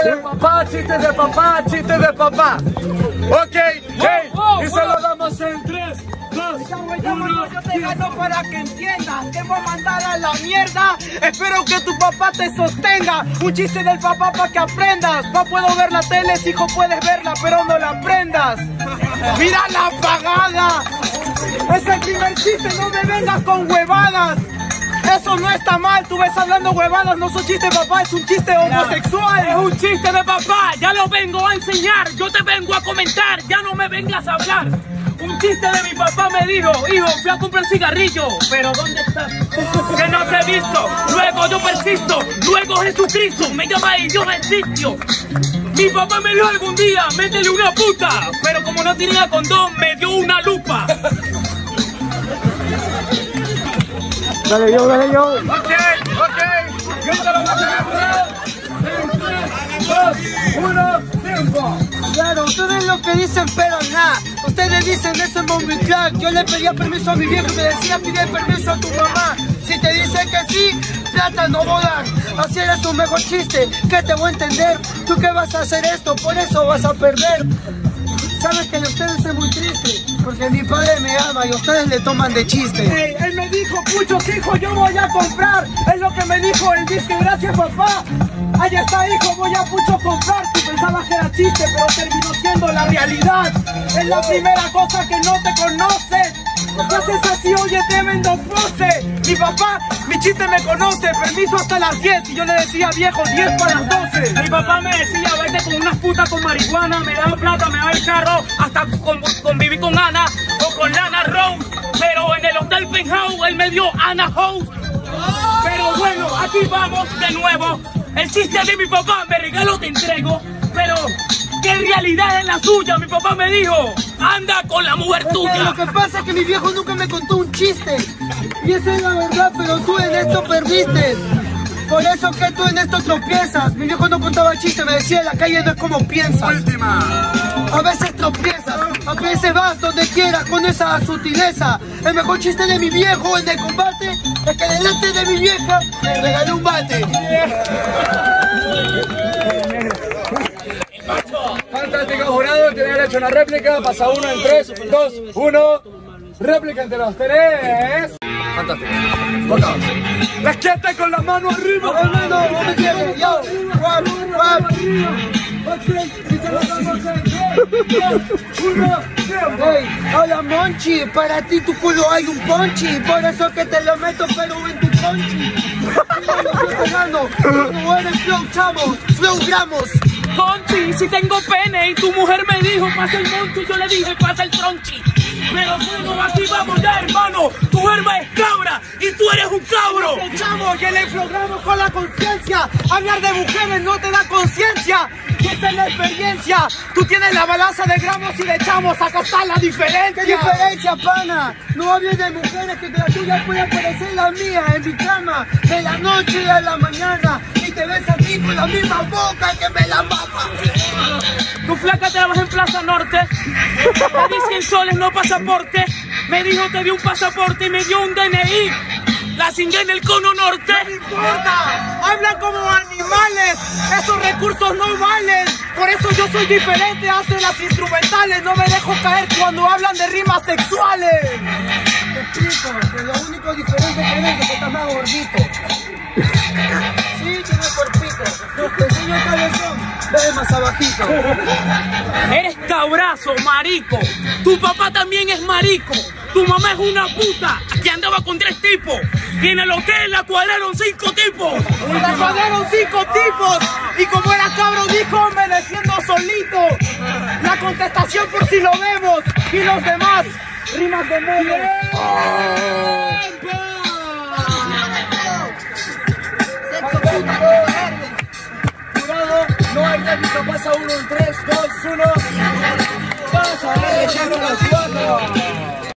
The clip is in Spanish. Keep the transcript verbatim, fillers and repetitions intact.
de papá, chistes de papá, chistes de papá. Ok, hey, y se lo damos en tres, dos, uno. Yo te gano para que entiendas. Te voy a mandar a la mierda. Espero que tu papá te sostenga. Un chiste del papá para que aprendas. Pa' puedo ver la tele, hijo, puedes verla, pero no la aprendas. Mira la apagada. Es el primer chiste, no me vengas con huevadas. Eso no está mal, tú ves hablando huevadas, no es un chiste de papá, es un chiste homosexual. Es un chiste de papá, ya lo vengo a enseñar, yo te vengo a comentar, ya no me vengas a hablar. Un chiste de mi papá me dijo, hijo, fui a comprar cigarrillo, pero ¿dónde estás? Que no te he visto, luego yo persisto, luego Jesucristo me llama y yo resisto. Mi papá me dijo algún día, métele una puta, pero como no tenía condón, me dio una lupa. Dale yo, dale yo. Ok, ok. Yo te lo voy a hacer. En tres, dos, uno, tiempo. Claro, ustedes lo que dicen, pero nada. Ustedes dicen eso en Bombi Crack. Yo le pedía permiso a mi viejo y me decía pide permiso a tu mamá. Si te dice que sí, plata no voy a dar. Así eres un mejor chiste, que te voy a entender. Tú que vas a hacer esto, por eso vas a perder. Sabes que de ustedes es muy triste, porque mi padre me ama y ustedes le toman de chiste. Hey, él me dijo, puchos, hijo, yo voy a comprar. Es lo que me dijo, él dice, gracias papá. Allá está, hijo, voy a pucho comprar. Tú pensabas que era chiste, pero terminó siendo la realidad. Es la primera cosa que no te conoces. ¿Qué haces así? Oye, tremendo pose. Mi papá, mi chiste me conoce. Permiso hasta las diez. Y yo le decía, viejo, diez para las doce. Mi papá me decía, vete con unas putas con marihuana, me da plata, me da el carro, hasta con, conviví con Ana o con Lana Rose. Pero en el Hotel Penthouse él me dio Ana House. Pero bueno, aquí vamos de nuevo. El chiste de mi papá, me regalo, te entrego. Pero ¿qué realidad es la suya? Mi papá me dijo, anda con la mujer tuya. Lo que pasa es que mi viejo nunca me contó un chiste. Y esa es la verdad, pero tú en esto perdiste. Por eso que tú en esto tropiezas. Mi viejo no contaba chistes, me decía, la calle no es como piensas. Última. A veces tropiezas, a veces vas donde quieras con esa sutileza. El mejor chiste de mi viejo en el combate es que delante de mi vieja me regaló un bate. Fantástico jurado, tiene derecho a una réplica. Pasa uno en tres, dos, uno. Réplica entre los tres. Fantástico. Boca. La quieta con la mano arriba. No, no, no, no me quieres, yo. Guap, guap. Hey, hola Monchi, para ti tu culo hay un ponchi, por eso que te lo meto pero en tu ponchi. No eres flow chavo, flow gramos. Conchi, si tengo pene y tu mujer me dijo pasa el monchi, yo le dije pasa el tronchi. Pero bueno, así vamos ya, hermano. Tu herma es cabra y tú eres un cabro. Chamo, que le programo con la conciencia. Hablar de mujeres no te da conciencia. Y esta es la experiencia. Tú tienes la balanza de gramos y de chamos. Acá está la diferencia. ¿Qué diferencia, pana? No hables de mujeres que la tuya puede parecer la mía. En mi cama, de la noche a la mañana. Y te ves a ti con la misma boca que me la mama. Tu flaca trabaja en Plaza Norte. Me dice el soles no pasaporte. Me dijo te dio un pasaporte y me dio un D N I. La cingué en el cono norte. No importa, hablan como animales. Esos recursos no valen. Por eso yo soy diferente, hacen las instrumentales. No me dejo caer cuando hablan de rimas sexuales. Te explico, que lo único diferente que eres es que estás más gordito. Sí, tiene cuerpito. Te enseño el cabezón, ve más abajito. Eres cabrazo, marico. Tu papá también es marico. Tu mamá es una puta que andaba con tres tipos. Y en el hotel la cuadraron cinco tipos. La cuadraron cinco tipos. Y como era cabro dijo, mereciendo solito. La contestación por si lo vemos. Y los demás, rimas de medio. Jurado, no hay réplica. Pasa uno en tres, dos, uno. Vamos a ver, echando las cuatro.